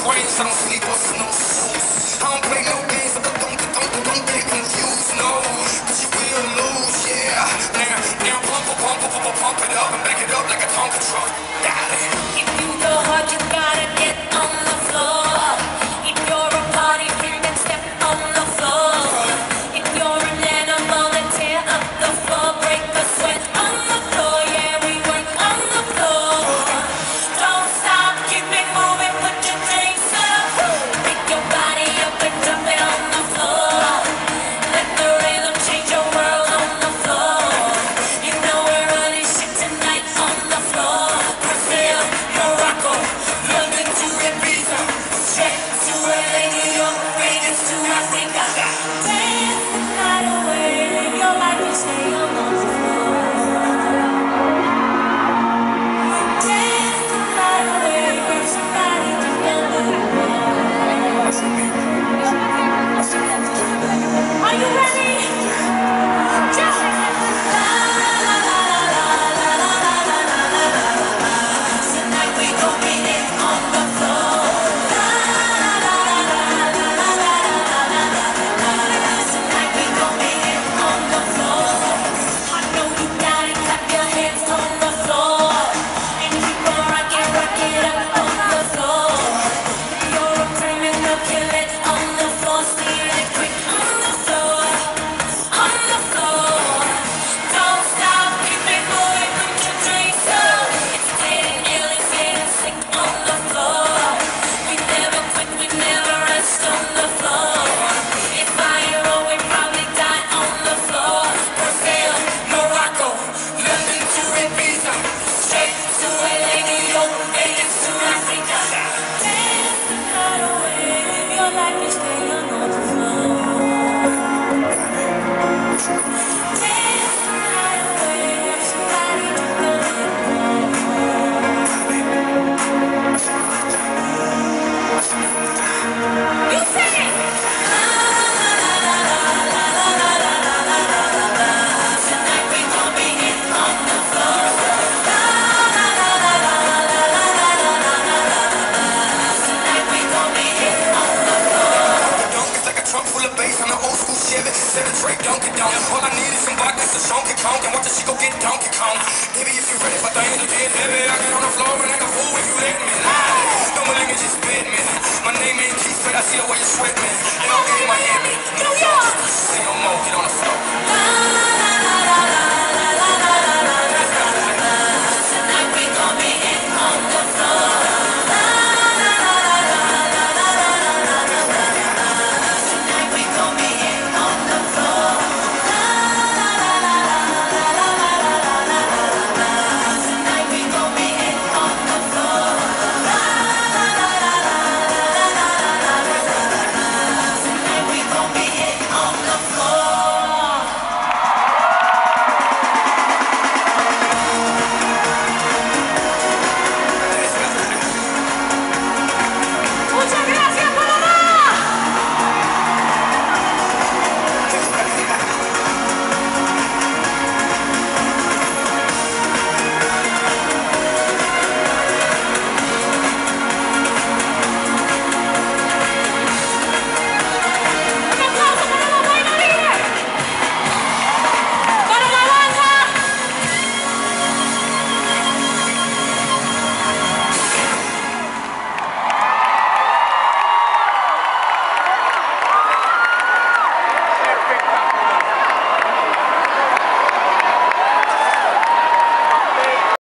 brains, I don't sleep or snooze. I don't play no games, so don't get confused, no. Cause you will lose, yeah. Now pump it up and back it up like a Tonka truck. If you go hard, you gotta get on the floor. If you're a party freak, then step on the floor. If you're an animal, then tear up the floor. Break the sweat on the floor, yeah, we work on the floor. Don't stop, keep it moving, put your drinks up. Pick your body up and dump it on the floor. Let the rhythm change your world on the floor. You know we're running shit tonight on the floor. Brazil, Morocco, London to Ibiza, straight to LA, New York, Vegas to Africa. Dance the night away, live your life and stay on the floor. Dance the night away, grab somebody together. Are you ready? Jump! La la la la la la la la la la la la. Tonight we gon' get it on the floor. La la la la la la la la la la. Tonight we gon' get it on the floor. I know you got it, clap your hands on the floor. And keep on rockin', rock it up on the floor. If you're a criminal, kill it on the floor. Steal it quick on the floor. On the floor. Don't stop, keep it moving, put your drinks up. It's getting ill, it's getting sick on the floor. We never quit, we never rest on the floor. If fire, oh, we probably die on the floor. Brazil, Morocco, London to Ibiza, straight to LA, New York, Vegas to Africa. Dance the night away, live your life and stay on the floor. Dance the night away, grab somebody together. You sing it! La la la la la la la la la la la la la. Tonight we gon' be it on the floor. La la la la la la la la la la la la. Tonight we gon' be it on the floor. Dunk is like a trunk full of bass. I'm an old school Chevy. Set a Drake Donkey Donk. All I need is some vodka, some Donkey Kong. And watch the shit go get Donkey Kong. Baby, if you ready for things to get heavy, I get on the floor and act a fool if you let me. Don't believe me, just bet me. My name ain't Keith, but I see the way you sweat me.